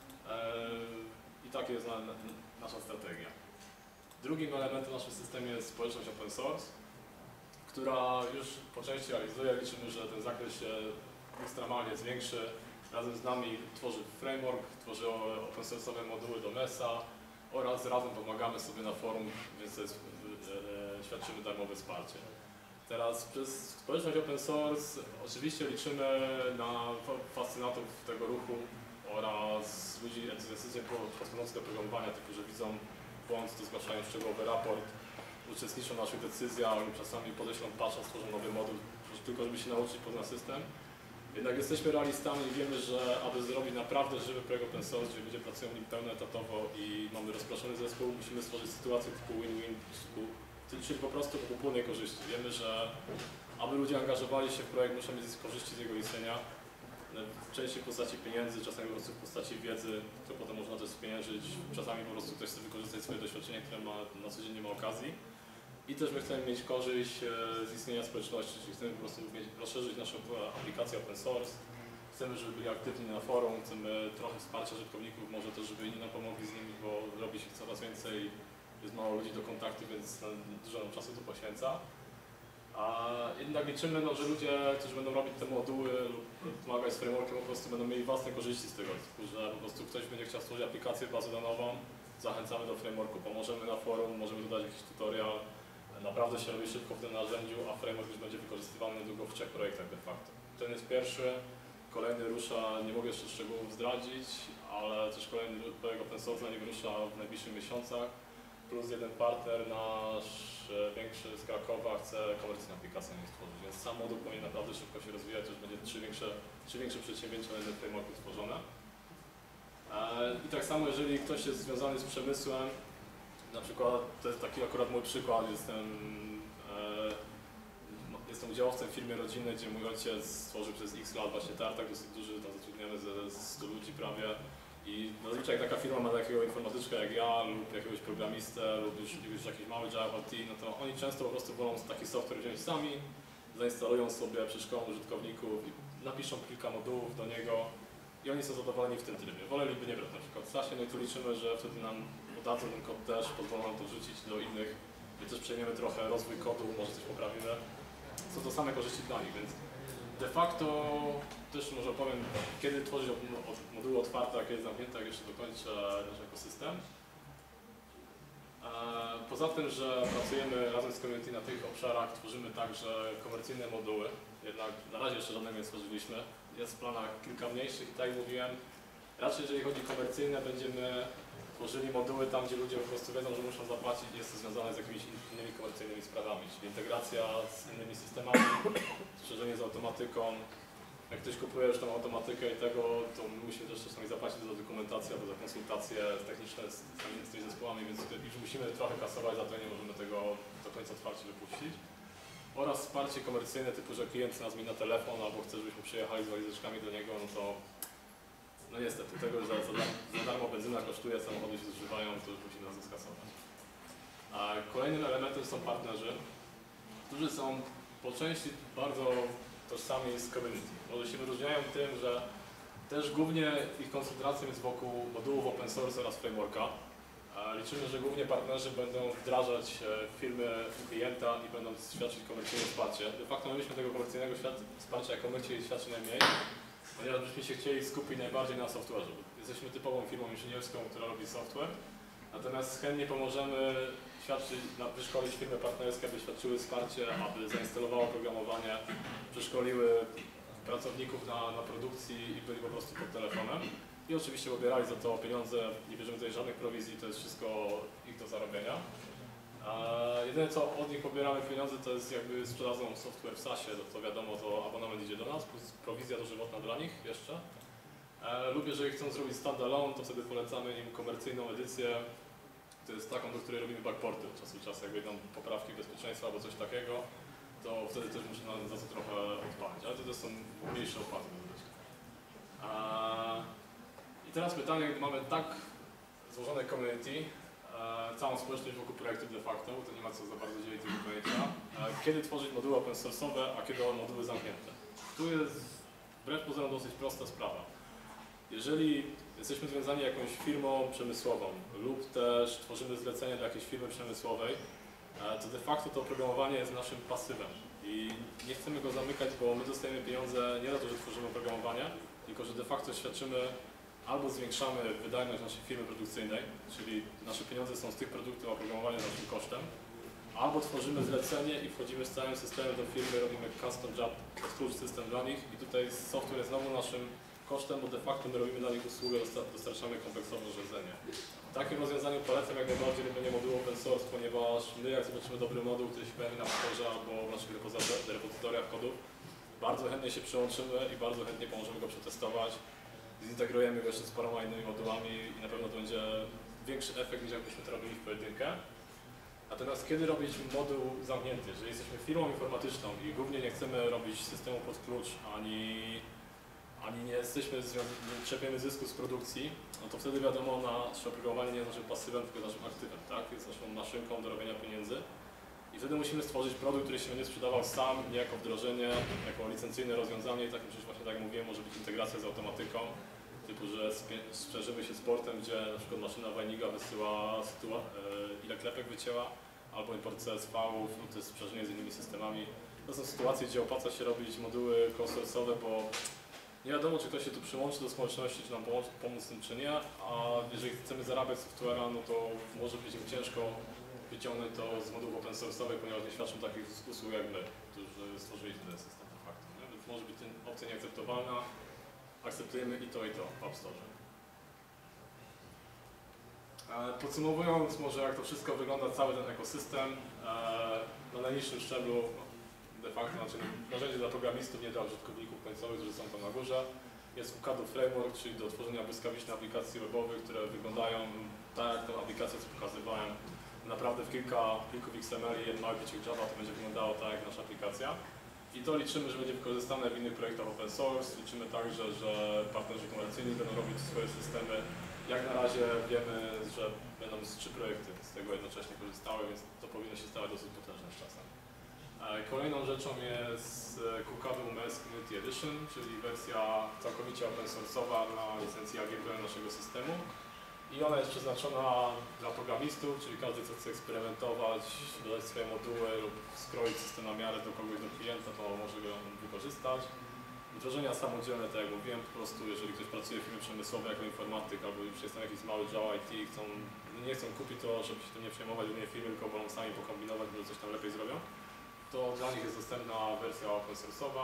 I taka jest na, na, nasza strategia. Drugim elementem w naszym systemie jest społeczność open source, która już po części realizuje. Liczymy, że ten zakres się ekstremalnie zwiększy. Razem z nami tworzy framework, tworzy open source'owe moduły do Mesa oraz razem pomagamy sobie na forum, więc jest, e, świadczymy darmowe wsparcie. Teraz przez społeczność open source oczywiście liczymy na fascynatów tego ruchu oraz ludzi entuzjastycznie podchodzących do programowania, typu, że widzą błąd, to zgłaszają szczegółowy raport, uczestniczą w naszych decyzjach, oni czasami podeślą patcha, stworzą nowy moduł, tylko żeby się nauczyć poznać system. Jednak jesteśmy realistami i wiemy, że aby zrobić naprawdę żywy projekt open source, gdzie ludzie pracują w nim pełnoetatowo i mamy rozproszony zespół, musimy stworzyć sytuację typu win-win, czyli po prostu wspólnej korzyści. Wiemy, że aby ludzie angażowali się w projekt, muszą mieć korzyści z jego istnienia. Częściej w postaci pieniędzy, czasami po prostu w postaci wiedzy, którą potem można też spieniężyć. Czasami po prostu ktoś chce wykorzystać swoje doświadczenie, które ma na co dzień nie ma okazji. I też my chcemy mieć korzyść z istnienia społeczności, czyli chcemy po prostu mieć, rozszerzyć naszą aplikację open source, chcemy, żeby byli aktywni na forum, chcemy trochę wsparcia użytkowników, może też, żeby inni nam pomogli z nimi, bo robi się coraz więcej, jest mało ludzi do kontaktu, więc dużo nam czasu to poświęca. A jednak liczymy, no, że ludzie, którzy będą robić te moduły lub pomagać z frameworkiem, po prostu będą mieli własne korzyści z tego, że po prostu ktoś będzie chciał stworzyć aplikację bazodanową, zachęcamy do frameworku, pomożemy na forum, możemy dodać jakiś tutorial. Naprawdę się robi szybko w tym narzędziu, a framework już będzie wykorzystywany niedługo w trzech projektach de facto. Ten jest pierwszy, kolejny rusza, nie mogę jeszcze szczegółów zdradzić, ale też kolejny projekt open source na nim rusza w najbliższych miesiącach. Plus jeden partner nasz większy z Krakowa chce komercyjną aplikację na nim stworzyć, więc sam moduł powinien naprawdę szybko się rozwijać, już będzie trzy większe, trzy większe przedsięwzięcia na jednym frameworku stworzone. I tak samo, jeżeli ktoś jest związany z przemysłem, na przykład, to jest taki akurat mój przykład, jestem, e, jestem udziałowcem w firmie rodzinnej, gdzie mój ojciec stworzył przez X lat właśnie tartak dosyć duży, tam zatrudniamy ze stu ludzi prawie. I zazwyczaj jak taka firma ma takiego informatyczka jak ja lub jakiegoś programistę lub już, już jakiś mały Java T, no to oni często po prostu wolą taki software wziąć sami, zainstalują sobie, przeszkolą użytkowników i napiszą kilka modułów do niego i oni są zadowoleni w tym trybie. Woleliby nie brać na przykład w sasie, no i tu liczymy, że wtedy nam podadzą ten kod też, pozwolą nam to wrzucić do innych. My też przejmiemy trochę rozwój kodu, może coś poprawimy. Są to same korzyści dla nich, więc de facto też może opowiem, kiedy tworzyć moduły otwarte, a kiedy zamknięte, jak jeszcze dokończę nasz ekosystem. Poza tym, że pracujemy razem z community na tych obszarach, tworzymy także komercyjne moduły, jednak na razie jeszcze żadnego nie stworzyliśmy. Jest w planach kilka mniejszych i tak jak mówiłem, raczej jeżeli chodzi o komercyjne, będziemy tworzyli moduły tam, gdzie ludzie po prostu wiedzą, że muszą zapłacić i jest to związane z jakimiś innymi komercyjnymi sprawami, czyli integracja z innymi systemami, strzeżenie z automatyką. Jak ktoś kupuje już tą automatykę i tego, to musimy też czasami zapłacić za dokumentację albo za konsultacje techniczne z, z tymi zespołami, więc już musimy trochę kasować, za to nie możemy tego do końca otwarcie wypuścić. Oraz wsparcie komercyjne typu, że klient nas mi na telefon albo chce, żebyśmy przyjechali z walizeczkami do niego, no to no niestety, tego, że za, za darmo benzyna kosztuje, samochody się zużywają, to już musi nas skasować. A kolejnym elementem są partnerzy, którzy są po części bardzo tożsami z community. Może się wyróżniają tym, że też głównie ich koncentracją jest wokół modułów open source oraz frameworka. Liczymy, że głównie partnerzy będą wdrażać firmy klienta i będą świadczyć komercyjne wsparcie. De facto my byśmy tego komercyjnego wsparcia jako my chcieli świadczyć najmniej, ponieważ byśmy się chcieli skupić najbardziej na software'ze. Jesteśmy typową firmą inżynierską, która robi software, natomiast chętnie pomożemy świadczyć, wyszkolić firmy partnerskie, aby świadczyły wsparcie, aby zainstalowało oprogramowanie, przeszkoliły pracowników na, na produkcji i byli po prostu pod telefonem. I oczywiście pobierali za to pieniądze, nie bierzemy tutaj żadnych prowizji, to jest wszystko ich do zarobienia. A jedyne co od nich pobieramy pieniądze, to jest jakby sprzedadzą software w sasie, to, to wiadomo, to abonament idzie do nas, plus prowizja dożywotna dla nich jeszcze. E, lub jeżeli chcą zrobić standalone, to wtedy polecamy im komercyjną edycję, to jest taką, do której robimy backporty od czasu do czasu, jak będą poprawki bezpieczeństwa albo coś takiego, to wtedy też muszę nam za to trochę odpalić, ale to też są mniejsze opłaty. I teraz pytanie, gdy mamy tak złożone community, e, całą społeczność wokół projektu de facto, to nie ma co za bardzo dzielić tego pojęcia, e, kiedy tworzyć moduły open source'owe, a kiedy moduły zamknięte. Tu jest wbrew pozorom dosyć prosta sprawa. Jeżeli jesteśmy związani jakąś firmą przemysłową lub też tworzymy zlecenie dla jakiejś firmy przemysłowej, e, to de facto to oprogramowanie jest naszym pasywem i nie chcemy go zamykać, bo my dostajemy pieniądze nie za to, że tworzymy oprogramowanie, tylko że de facto świadczymy albo zwiększamy wydajność naszej firmy produkcyjnej, czyli nasze pieniądze są z tych produktów oprogramowania naszym kosztem, albo tworzymy zlecenie i wchodzimy z całym systemem do firmy, robimy custom job, exclusive system dla nich i tutaj software jest znowu naszym kosztem, bo de facto my robimy dla nich usługę, dostarczamy kompleksowe urządzenie. Takim rozwiązaniu polecam jak najbardziej robienie modułu open source, ponieważ my jak zobaczymy dobry moduł, który się pojawi na wtorze albo w naszych repozytoriach kodów, bardzo chętnie się przyłączymy i bardzo chętnie pomożemy go przetestować. Zintegrujemy go jeszcze z paroma innymi modułami i na pewno to będzie większy efekt niż jakbyśmy to robili w pojedynkę. Natomiast kiedy robić moduł zamknięty? Jeżeli jesteśmy firmą informatyczną i głównie nie chcemy robić systemu pod klucz, ani, ani nie jesteśmy, nie czerpiemy zysku z produkcji, no to wtedy wiadomo, nasze oprogramowanie nie jest naszym pasywem, tylko naszym aktywem, tak? Jest naszą maszynką do robienia pieniędzy. I wtedy musimy stworzyć produkt, który się będzie sprzedawał sam, nie jako wdrożenie, jako licencyjne rozwiązanie i takim czymś właśnie, tak jak mówiłem, może być integracja z automatyką, typu, że sprzężymy się sportem, gdzie na przykład maszyna Wajniga wysyła sytua- ile klepek wycięła, albo import C S V-ów, no to jest sprzężenie z innymi systemami. To są sytuacje, gdzie opłaca się robić moduły cross-source'owe, bo nie wiadomo, czy ktoś się tu przyłączy do społeczności, czy nam pomóc, pomóc z tym, czy nie, a jeżeli chcemy zarabiać software'a, no to może być im ciężko wyciągnąć to z modułów open source'owych, ponieważ nie świadczą takich usług jak my, którzy stworzyli ten system de facto. Nie? Więc może być ten opcja nieakceptowalna, akceptujemy i to, i to w App Store. Podsumowując może, jak to wszystko wygląda, cały ten ekosystem, na najniższym szczeblu de facto, znaczy narzędzie dla programistów, nie dla użytkowników końcowych, którzy są tam na górze. Jest U K A D Framework, czyli do tworzenia błyskawicznych aplikacji webowych, które wyglądają tak jak tą aplikację, co pokazywałem. Naprawdę w kilka plików X M L i jeden mały plicik Java to będzie wyglądało tak jak nasza aplikacja. I to liczymy, że będzie wykorzystane w innych projektach open source. Liczymy także, że partnerzy komercyjni będą robić swoje systemy. Jak na razie wiemy, że będą z trzy projekty z tego jednocześnie korzystały, więc to powinno się stawać dosyć potężne z czasem. Kolejną rzeczą jest KuCadu U M S Community Edition, czyli wersja całkowicie open source'owa na licencji A G P naszego systemu. I ona jest przeznaczona dla programistów, czyli każdy, kto chce eksperymentować, dodać swoje moduły lub skroić system na miarę do kogoś, do klienta, to może ją wykorzystać. Wdrożenia samodzielne, tak jak mówiłem, po prostu jeżeli ktoś pracuje w firmie przemysłowej jako informatyk albo już jest tam jakiś mały dział I T, chcą, nie chcą kupić to, żeby się tym nie przejmować w innej firmie, tylko wolą sami pokombinować, bo coś tam lepiej zrobią, to dla nich jest dostępna wersja open source'owa.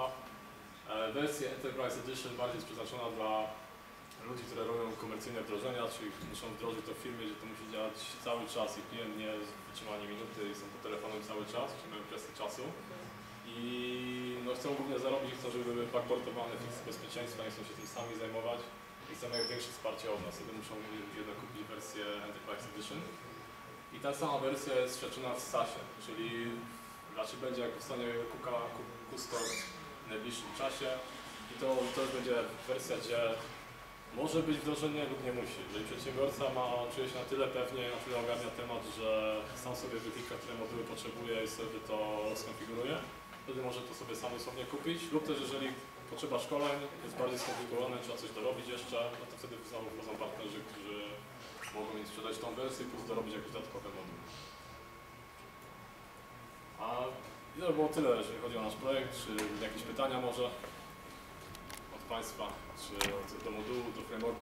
Wersja Enterprise Edition bardziej jest przeznaczona dla ludzi, które robią komercyjne wdrożenia, czyli muszą wdrożyć to w firmie, gdzie to musi działać cały czas i klient nie wytrzyma ani minuty i są po telefonem cały czas, czyli mają presję czasu. I no, chcą głównie zarobić, chcą, żeby były backportowane fiksy bezpieczeństwa, nie chcą się tym sami zajmować i chcą jak większe wsparcie od nas, wtedy muszą jednak kupić wersję Enterprise Edition. I ta sama wersja jest świadczona w SaaSie, czyli raczej będzie jak powstanie KuCa Custom w najbliższym czasie i to, to już będzie wersja, gdzie może być wdrożenie lub nie musi. Jeżeli przedsiębiorca ma, czuje się na tyle pewnie, na tyle ogarnia temat, że sam sobie wyklika, które moduły potrzebuje i sobie to skonfiguruje, wtedy może to sobie sam osobnie kupić, lub też jeżeli potrzeba szkoleń, jest bardziej skomplikowane, trzeba coś dorobić jeszcze, no to wtedy znowu wchodzą partnerzy, którzy mogą im sprzedać tą wersję plus dorobić jakieś dodatkowe moduły. A i to było tyle, jeżeli chodzi o nasz projekt. Czy jakieś pytania może od Państwa, czy do modułu, do frameworku?